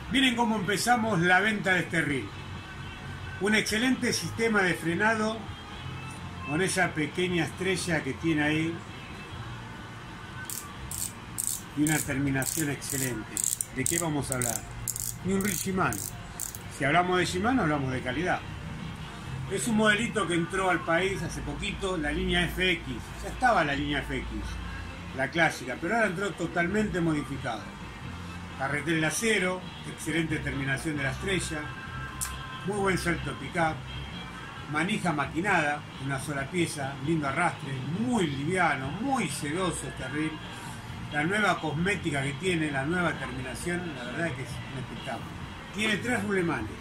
Miren cómo empezamos la venta de este reel. Un excelente sistema de frenado con esa pequeña estrella que tiene ahí y una terminación excelente. ¿De qué vamos a hablar? De un reel Shimano. Si hablamos de Shimano, hablamos de calidad. Es un modelito que entró al país hace poquito, la línea FX. Ya estaba la línea FX, la clásica, pero ahora entró totalmente modificado. Carretel en acero, excelente terminación de la estrella, muy buen salto pick-up, manija maquinada, una sola pieza, lindo arrastre, muy liviano, muy sedoso este reel. La nueva cosmética que tiene, la nueva terminación, la verdad es que es un espectáculo. Tiene 3 rulemanes.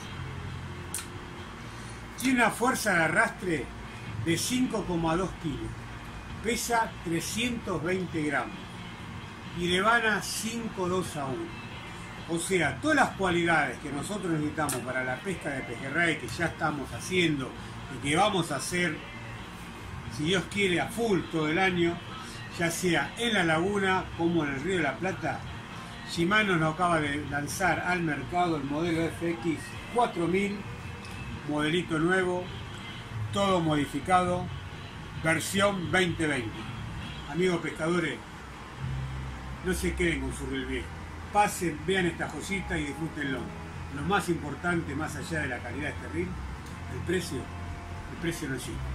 Tiene una fuerza de arrastre de 5,2 kilos. Pesa 320 gramos. Y levana 5,2 a 1. O sea, todas las cualidades que nosotros necesitamos para la pesca de pejerrey, que ya estamos haciendo y que vamos a hacer, si Dios quiere, a full todo el año, ya sea en la laguna como en el Río de la Plata, Shimano nos acaba de lanzar al mercado el modelo FX 4000, modelito nuevo, todo modificado, versión 2020. Amigos pescadores, no se queden con su reel viejo. Pasen, vean esta joyita y disfrútenlo. Lo más importante, más allá de la calidad de este reel, el precio no existe.